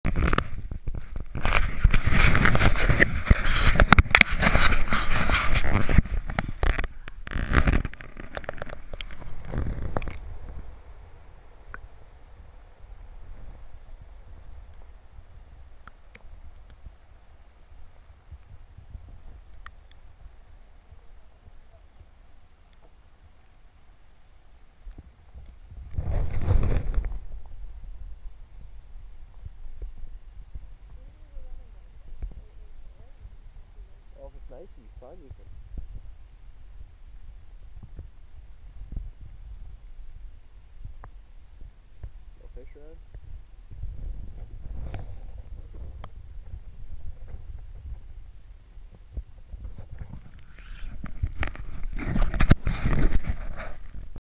If it's nice, you fun, you can. No fish around?